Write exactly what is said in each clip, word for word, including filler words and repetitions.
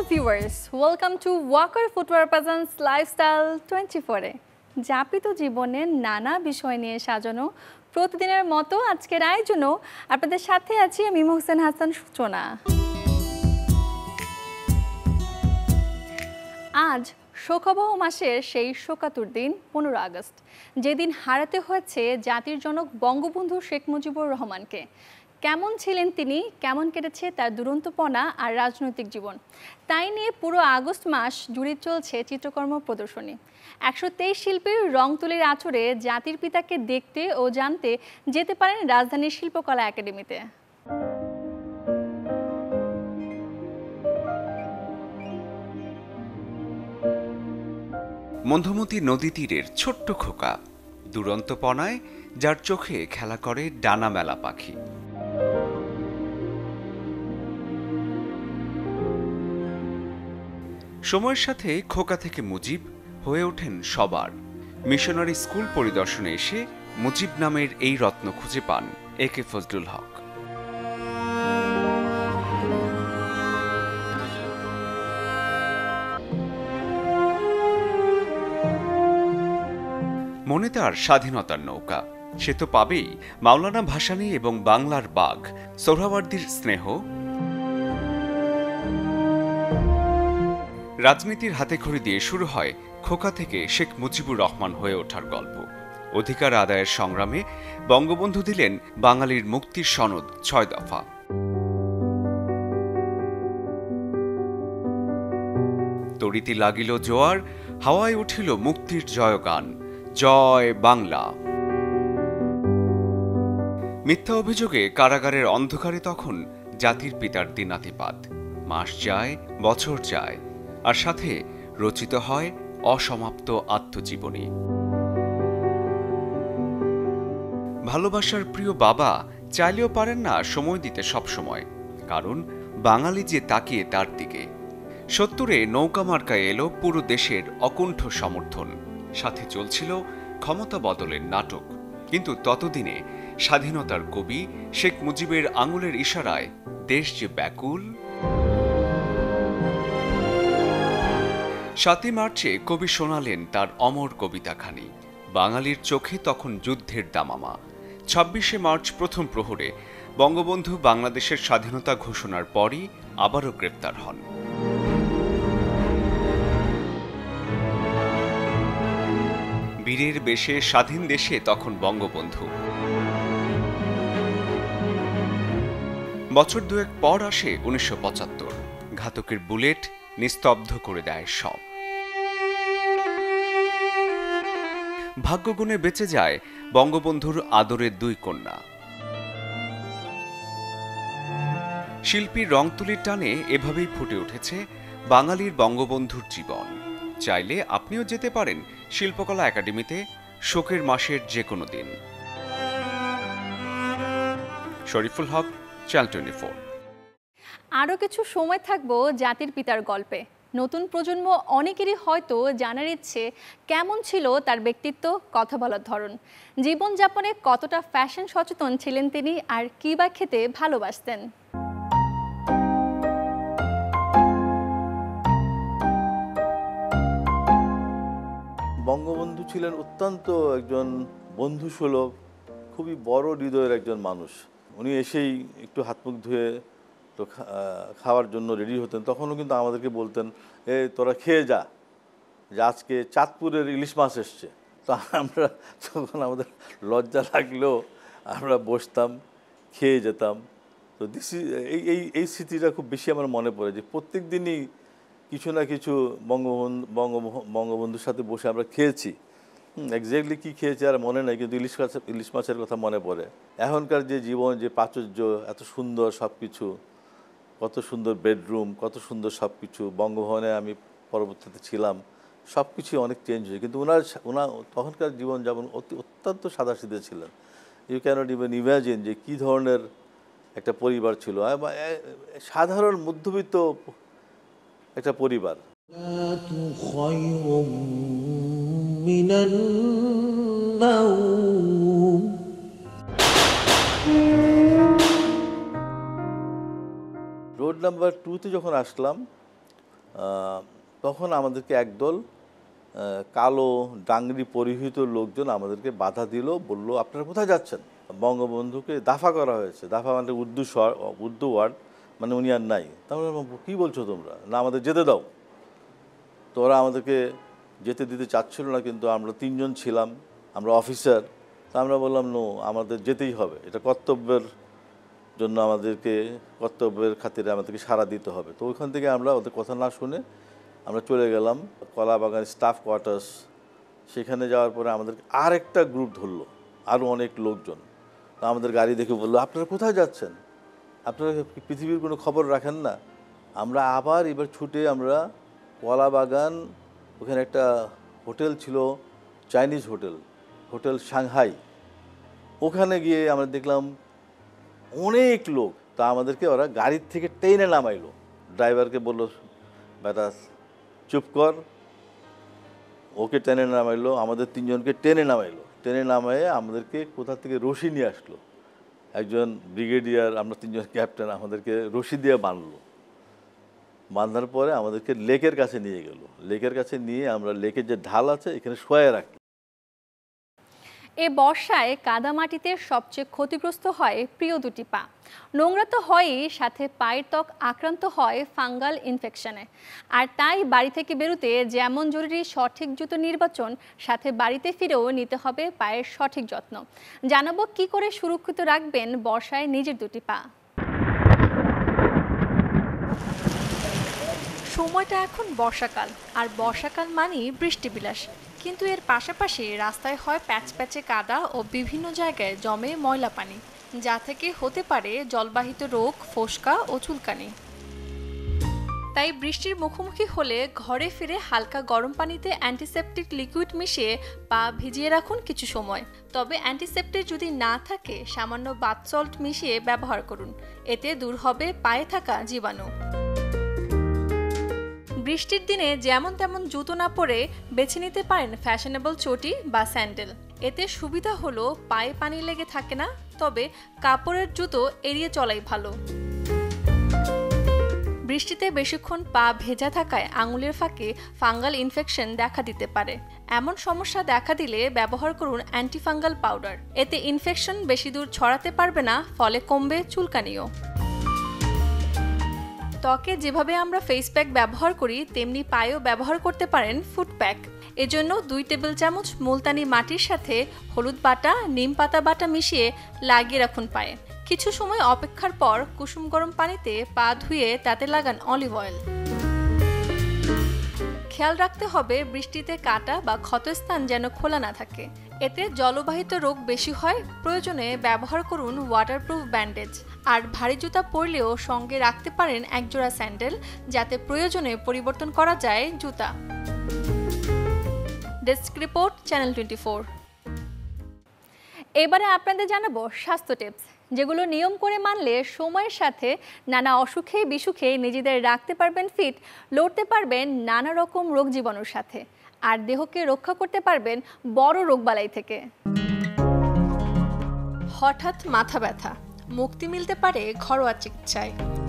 viewers, welcome to Walker Footwear Presents Lifestyle twenty-four এ যাপিত জীবনের নানা বিষয় নিয়ে সাজানো প্রতিদিনের মতো আজকের আয়োজনও আপনাদের সাথে আছি আমি মোহসেন হাসান সূচনা। আজ শোকাবহ মাসের সেই শোকাতুর দিন পনেরো আগস্ট, যেদিন হারাতে হয়েছে জাতির জনক বঙ্গবন্ধু শেখ মুজিবুর রহমানকে। কেমন ছিলেন তিনি, কেমন কেটেছে তার দুরন্তপনা আর রাজনৈতিক জীবন, তাই নিয়ে পুরো আগস্ট মাস জুড়ে চলছে চিত্রকর্ম প্রদর্শনী। একশো তেইশ শিল্পীর রং তুলির আঁচড়ে জাতির পিতাকে দেখতে ও জানতে যেতে পারেন রাজধানীর শিল্পকলা একাডেমিতে। মধুমতি নদী তীরের ছোট্ট খোকা, দুরন্তপনায় যার চোখে খেলা করে ডানা মেলা পাখি। সময়ের সাথে খোকা থেকে মুজিব হয়ে ওঠেন সবার। মিশনারি স্কুল পরিদর্শনে এসে মুজিব নামের এই রত্ন খুঁজে পান এ কে ফজলুল হক। মনে তার স্বাধীনতার নৌকা, সে তো পাবেই মাওলানা ভাসানী এবং বাংলার বাঘ সোহরাওয়ার্দীর স্নেহ। রাজনীতির হাতেখড়ি দিয়ে শুরু হয় খোকা থেকে শেখ মুজিবুর রহমান হয়ে ওঠার গল্প। অধিকার আদায়ের সংগ্রামে বঙ্গবন্ধু দিলেন বাঙালির মুক্তির সনদ ছয় দফা। তড়িতে লাগিল জোয়ার, হাওয়ায় উঠিল মুক্তির জয়গান, জয় বাংলা। মিথ্যা অভিযোগে কারাগারের অন্ধকারে তখন জাতির পিতার দিনাতিপাত। মাস যায়, বছর যায়, আর সাথে রচিত হয় অসমাপ্ত আত্মজীবনী। ভালোবাসার প্রিয় বাবা চাইলেও পারেন না সময় দিতে সবসময়, কারণ বাঙালি যে তাকিয়ে তার দিকে। সত্তরে নৌকা মার্কায় এলো পুরো দেশের অকুণ্ঠ সমর্থন, সাথে চলছিল ক্ষমতা বদলের নাটক। কিন্তু ততদিনে স্বাধীনতার কবি শেখ মুজিবের আঙুলের ইশারায় দেশ যে ব্যাকুল। সাতই মার্চে কবি শোনালেন তার অমর কবিতাখানি। বাঙালির চোখে তখন যুদ্ধের দামামা। ছাব্বিশে মার্চ প্রথম প্রহরে বঙ্গবন্ধু বাংলাদেশের স্বাধীনতা ঘোষণার পরই আবারও গ্রেপ্তার হন। বীরের বেশে স্বাধীন দেশে তখন বঙ্গবন্ধু। বছর দুয়েক পর আসে উনিশশো পঁচাত্তর। ঘাতকের বুলেট নিস্তব্ধ করে দেয় সব। ভাগ্যগুণে বেঁচে যায় বঙ্গবন্ধুর আদরের দুই কন্যা। শিল্পীর রং তুলির টানে এভাবেই ফুটে উঠেছে বাঙালির বঙ্গবন্ধুর জীবন। চাইলে আপনিও যেতে পারেন শিল্পকলা একাডেমিতে শোকের মাসের যে কোনো দিন। Shariful Haque, channel twenty four. আরও কিছু সময় থাকবো জাতির পিতার গল্পে। নতুন প্রজন্ম অনেকেরই হয়তো জানার ইচ্ছে কেমন ছিল তার ব্যক্তিত্ব, কথা বলার ধরন, জীবনযাপনে কতটা ফ্যাশন সচেতন ছিলেন তিনি, আর কী বা খেতে ভালোবাসতেন। বঙ্গবন্ধু ছিলেন অত্যন্ত একজন বন্ধুসুলভ, খুবই বড় হৃদয়ের একজন মানুষ। উনি এসেই একটু হাত মুখ ধুয়ে তো খাওয়ার জন্য রেডি হতেন। তখনও কিন্তু আমাদেরকে বলতেন, এ তোরা খেয়ে যা, যে আজকে চাঁদপুরের ইলিশ মাছ এসছে। তো আমরা তখন আমাদের লজ্জা লাগলেও আমরা বসতাম, খেয়ে যেতাম। তো দিস এই এই এই স্মৃতিটা খুব বেশি আমার মনে পড়ে, যে প্রত্যেক দিনই কিছু না কিছু বঙ্গবন্ধু বঙ্গবন্ধুর সাথে বসে আমরা খেয়েছি। এক্স্যাক্টলি কী খেয়েছি আর মনে নেই, কিন্তু ইলিশ মাছ ইলিশ মাছের কথা মনে পড়ে। এখনকার যে জীবন, যে প্রাচুর্য, এত সুন্দর সব কিছু, কত সুন্দর বেডরুম, কত সুন্দর সব কিছু। বঙ্গভবনে আমি পরবর্তীতে ছিলাম, সব কিছুই অনেক চেঞ্জ হয়েছে। কিন্তু ওনার ওনার তখনকার জীবনযাপন অতি অত্যন্ত সাদাসিধে ছিলেন। ইউ ক্যানট ইভেন ইম্যাজিন যে কী ধরনের একটা পরিবার ছিল, সাধারণ মধ্যবিত্ত একটা পরিবার। রোড নাম্বার টুতে যখন আসলাম তখন আমাদেরকে একদল কালো ডাংরি পরিহিত লোকজন আমাদেরকে বাধা দিল, বলল আপনারা কোথায় যাচ্ছেন? বঙ্গবন্ধুকে দাফা করা হয়েছে। দাফা মানে উর্দু উর্দু ওয়ার্ড, মানে উনি আর নাই। তারপরে কী বলছো তোমরা, না আমাদের যেতে দাও। তো ওরা আমাদেরকে যেতে দিতে চাচ্ছিল না, কিন্তু আমরা তিনজন ছিলাম, আমরা অফিসার। তা আমরা বললাম নো, আমাদের যেতেই হবে, এটা কর্তব্যের জন্য আমাদেরকে, কর্তব্যের খাতিরে আমাদেরকে সাড়া দিতে হবে। তো ওইখান থেকে আমরা ওদের কথা না শুনে আমরা চলে গেলাম কলাবাগান স্টাফ কোয়ার্টার্স। সেখানে যাওয়ার পরে আমাদের আরেকটা গ্রুপ ধরলো, আরও অনেক লোকজন। তো আমাদের গাড়ি দেখে বললো আপনারা কোথায় যাচ্ছেন, আপনারা পৃথিবীর কোনো খবর রাখেন না? আমরা আবার এবার ছুটে আমরা কলাবাগান, ওখানে একটা হোটেল ছিল, চাইনিজ হোটেল, হোটেল সাংহাই, ওখানে গিয়ে আমরা দেখলাম অনেক লোক। তা আমাদেরকে ওরা গাড়ির থেকে টেনে নামাইলো। ড্রাইভারকে বললো বেটা চুপ কর, ওকে টেনে নামাইলো, আমাদের তিনজনকে টেনে নামাইলো। টেনে নামাইয়ে আমাদেরকে কোথা থেকে রশি নিয়ে আসলো, একজন ব্রিগেডিয়ার, আমরা তিনজন ক্যাপ্টেন, আমাদেরকে রশি দিয়ে বাঁধলো। বাঁধার পরে আমাদেরকে লেকের কাছে নিয়ে গেল। লেকের কাছে নিয়ে আমরা লেকের যে ঢাল আছে এখানে শোয়ে রাখলো। এ বর্ষায় কাদামাটিতে সবচেয়ে ক্ষতিগ্রস্ত হয় প্রিয় দুটি পা। নোংরা তো হয়ই, সাথে পায়ের ত্বক আক্রান্ত হয় ফাঙ্গাল ইনফেকশনে। আর তাই বাড়ি থেকে বেরোতে যেমন জরুরি সঠিক জুতো নির্বাচন, সাথে বাড়িতে ফিরেও নিতে হবে পায়ের সঠিক যত্ন। জানাবো কি করে সুরক্ষিত রাখবেন বর্ষায় নিজের দুটি পা। সময়টা এখন বর্ষাকাল, আর বর্ষাকাল মানেই বৃষ্টি বিলাস। কিন্তু এর পাশাপাশি রাস্তায় হয় প্যাচ প্যাচে কাদা ও বিভিন্ন জায়গায় জমে ময়লা পানি, যা থেকে হতে পারে জলবাহিত রোগ, ফোসকা ও চুলকানি। তাই বৃষ্টির মুখোমুখি হলে ঘরে ফিরে হালকা গরম পানিতে অ্যান্টিসেপটিক লিকুইড মিশিয়ে পা ভিজিয়ে রাখুন কিছু সময়। তবে অ্যান্টিসেপটিক যদি না থাকে সামান্য বাথ সল্ট মিশিয়ে ব্যবহার করুন, এতে দূর হবে পায়ে থাকা জীবাণু। বৃষ্টির দিনে যেমন তেমন জুতো না পরে বেছে নিতে পারেন ফ্যাশনেবল চটি বা স্যান্ডেল। এতে সুবিধা হলো পায়ে পানি লেগে থাকে না, তবে কাপড়ের জুতো এড়িয়ে চলাই ভালো। বৃষ্টিতে বেশিক্ষণ পা ভেজা থাকায় আঙুলের ফাঁকে ফাঙ্গাল ইনফেকশন দেখা দিতে পারে। এমন সমস্যা দেখা দিলে ব্যবহার করুন অ্যান্টিফাঙ্গাল পাউডার। এতে ইনফেকশন বেশি দূর ছড়াতে পারবে না, ফলে কমবে চুলকানিও। ত্বকে যেভাবে আমরা ফেস প্যাক ব্যবহার করি তেমনি পায়েও ব্যবহার করতে পারেন ফুট প্যাক। এজন্য দুই টেবিল চামচ মুলতানি মাটির সাথে হলুদ বাটা, নিম পাতা বাটা মিশিয়ে লাগিয়ে রাখুন পায়ে। কিছু সময় অপেক্ষার পর কুসুম গরম পানিতে পা ধুয়ে তাতে লাগান অলিভ অয়েল। খেয়াল রাখতে হবে বৃষ্টিতে কাটা বা ক্ষতস্থান যেন খোলা না থাকে, এতে জলবাহিত রোগ বেশি হয়। প্রয়োজনে ব্যবহার করুন ওয়াটারপ্রুফ ব্যান্ডেজ। আর ভারী জুতা পরলেও সঙ্গে রাখতে পারেন একজোড়া স্যান্ডেল, যাতে প্রয়োজনে পরিবর্তন করা যায় জুতা। Desk report, channel twenty four. এবারে আপনাদের জানাবো স্বাস্থ্য টিপস, যেগুলো নিয়ম করে মানলে সময়ের সাথে নানা অসুখে বিসুখে নিজেদের রাখতে পারবেন ফিট, লড়তে পারবেন নানা রকম রোগ জীবাণুর সাথে, আর দেহকে রক্ষা করতে পারবেন বড় রোগবালাই থেকে। হঠাৎ মাথা ব্যথা, মুক্তি মিলতে পারে ঘরোয়া চিকিৎসায়।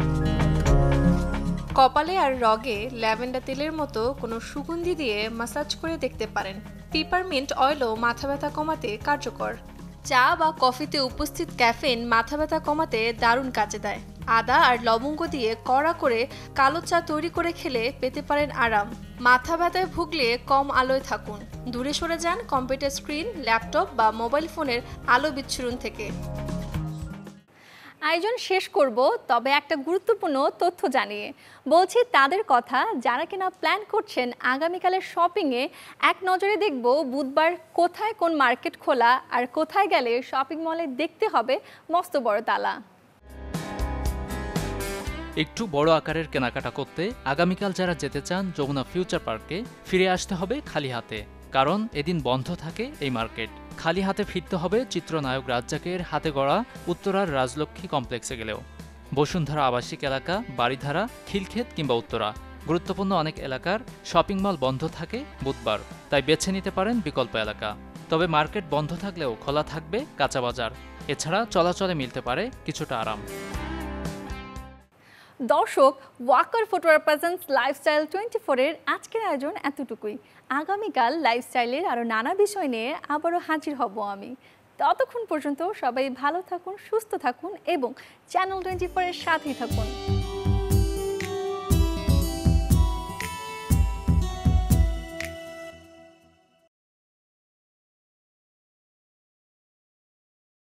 কপালে আর রগে ল্যাভেন্ডার তেলের মতো কোনো সুগন্ধি দিয়ে মাসাজ করে দেখতে পারেন। পিপারমিন্ট অয়েলও মাথা ব্যথা কমাতে কার্যকর। চা বা কফিতে উপস্থিত ক্যাফেইন মাথা ব্যথা কমাতে দারুণ কাজে দেয়। আদা আর লবঙ্গ দিয়ে কড়া করে কালো চা তৈরি করে খেলে পেতে পারেন আরাম। মাথা ব্যথায় ভুগলে কম আলোয় থাকুন, দূরে সরে যান কম্পিউটার স্ক্রিন, ল্যাপটপ বা মোবাইল ফোনের আলো বিচ্ছুরণ থেকে। আয়োজন শেষ করব, তবে একটা গুরুত্বপূর্ণ তথ্য জানিয়ে বলছি তাদের কথা যারা কিনা প্ল্যান করছেন আগামীকালের শপিংয়ে। এক নজরে দেখব বুধবার কোথায় কোন মার্কেট খোলা, আর কোথায় গেলে শপিং মলে দেখতে হবে মস্ত বড় তালা। একটু বড় আকারের কেনাকাটা করতে আগামীকাল যারা যেতে চান যমুনা ফিউচার পার্কে, ফিরে আসতে হবে খালি হাতে, কারণ এদিন বন্ধ থাকে এই মার্কেট। খালি হাতে ফিরতে হবে চিত্রনায়ক রাজ্জাকের হাতে গড়া উত্তরার রাজলক্ষ্মী কমপ্লেক্সে গেলেও। বসুন্ধরা আবাসিক এলাকা, বাড়িধারা, খিলক্ষেত কিংবা উত্তরা, গুরুত্বপূর্ণ অনেক এলাকার শপিং মল বন্ধ থাকে বুধবার, তাই বেছে নিতে পারেন বিকল্প এলাকা। তবে মার্কেট বন্ধ থাকলেও খোলা থাকবে কাঁচা বাজার। এছাড়া চলাচলে মিলতে পারে কিছুটা আরাম। দর্শক, Walker footwear presents lifestyle twenty four এর আজকের আয়োজন এতটুকুই। আগামীকাল লাইফস্টাইলের আরও নানা বিষয় নিয়ে আবারও হাজির হব আমি। ততক্ষণ পর্যন্ত সবাই ভালো থাকুন, সুস্থ থাকুন এবং চ্যানেল টোয়েন্টি ফোর এর সাথেই থাকুন।